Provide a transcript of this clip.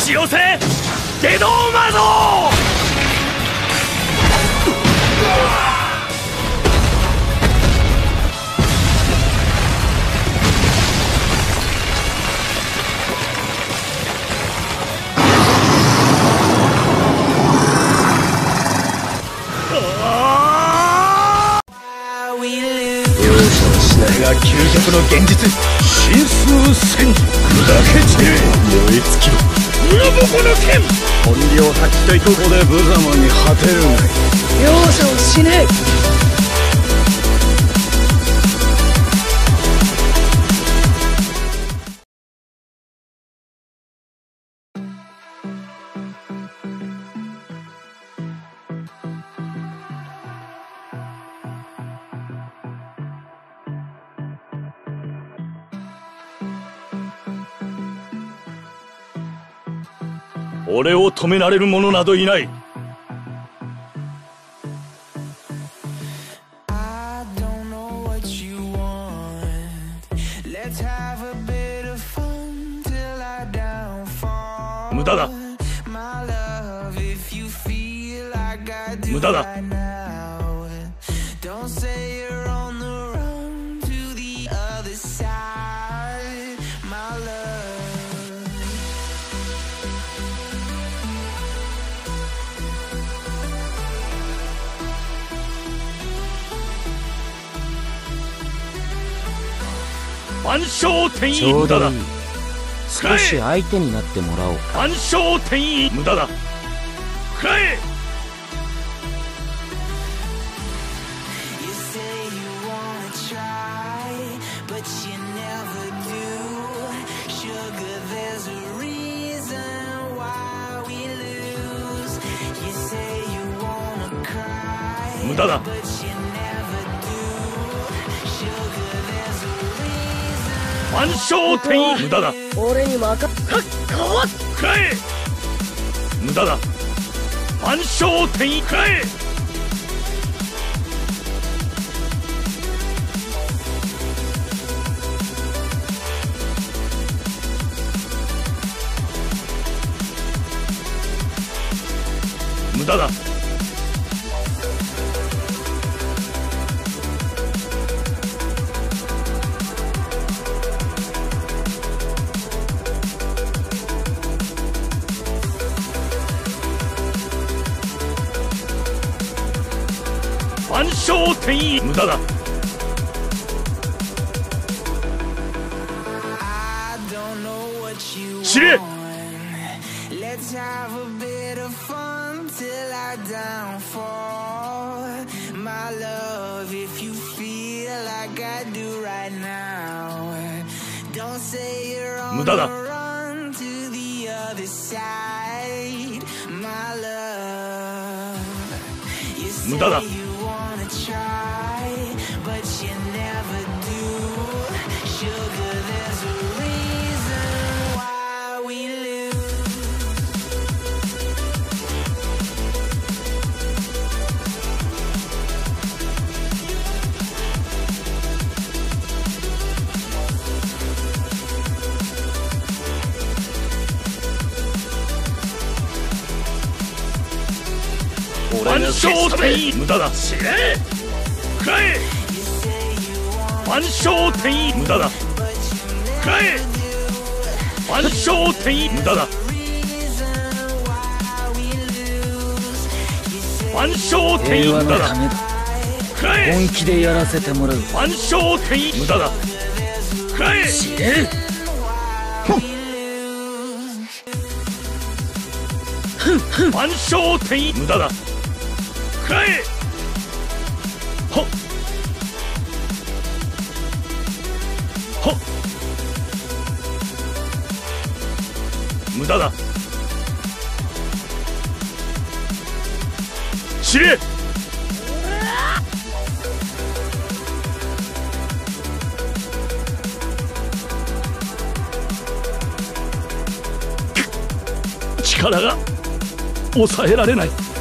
し寄せ下道魔道。が究極の現実、神数戦技だけ散れ燃え尽きろ裏ボコの剣。本領発揮とここで無様に果てるがいい。容赦をしねえ。俺を止められる者などいない。無駄だ。無駄だ。万象転移無駄だ。 少し相手になってもらおうか。 万象転移無駄だ。くらえ。無駄だ。万象転移無駄だ。 俺に任せ。 くらえ。無駄だ。万象転移くらえ。無駄だ。万象転移無駄だ。知れ。無駄だ。無駄だ。万象転移無駄だ。知れ。くらえ。万象転移無駄だ。くらえ。万象転移無駄だ。万象転移無駄だ。くらえ。 本気でやらせてもらう。 万象転移無駄だ。くらえ。 知れ。 万象転移無駄だ。くらえ。はっはっ。無駄だ。知れ。力が抑えられない。